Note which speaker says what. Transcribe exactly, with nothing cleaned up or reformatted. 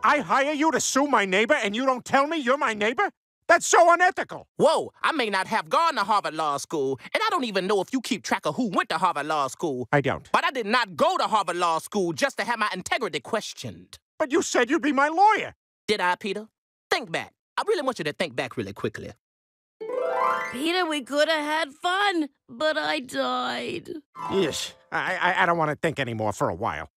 Speaker 1: I hire you to sue my neighbor and you don't tell me you're my neighbor? That's so unethical.
Speaker 2: Whoa, I may not have gone to Harvard Law School, and I don't even know if you keep track of who went to Harvard Law School.
Speaker 1: I don't.
Speaker 2: But I did not go to Harvard Law School just to have my integrity questioned.
Speaker 1: But you said you'd be my lawyer.
Speaker 2: Did I, Peter? Think back. I really want you to think back really quickly.
Speaker 3: Peter, we could have had fun, but I died.
Speaker 1: Yes, I, I, I don't want to think anymore for a while.